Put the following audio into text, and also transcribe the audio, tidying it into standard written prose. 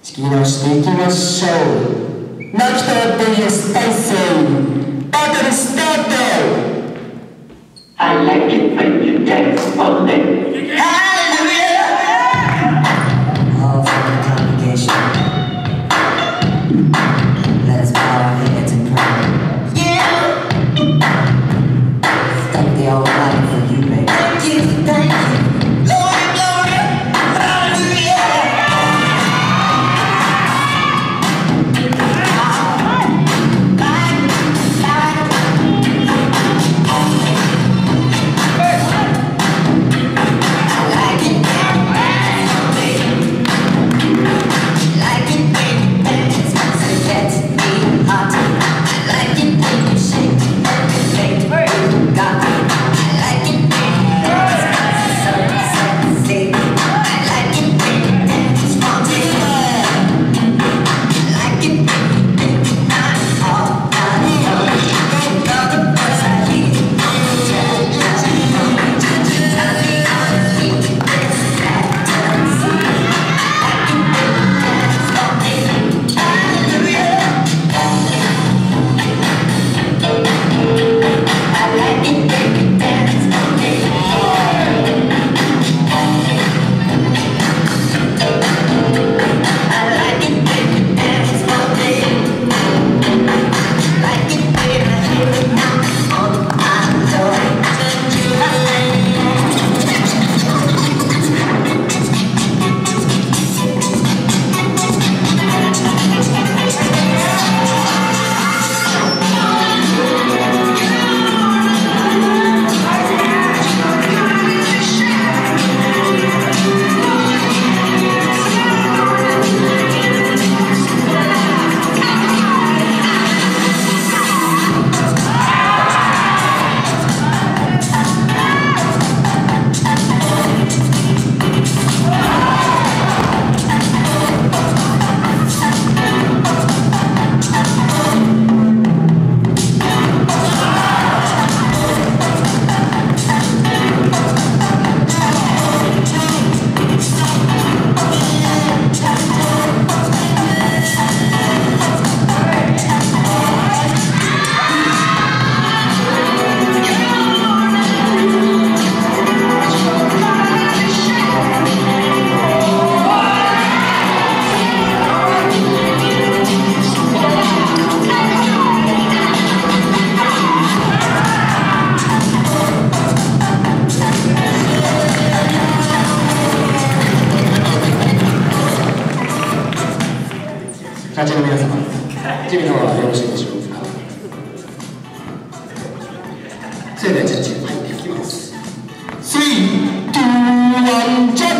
仕切り直していきましょう。マキと VS 体制バトルスタート。 I like it when you dance on it. Hallelujah! All for the congregation. Let us bow our heads and pray. Yeah! Thank the Almighty for you, baby. Thank you, thank you. Glory, glory, hallelujah! 会場の皆様、準備の方はよろしいでしょうか。それではジャッジに入っていきます。3、2、1、ジャッジ。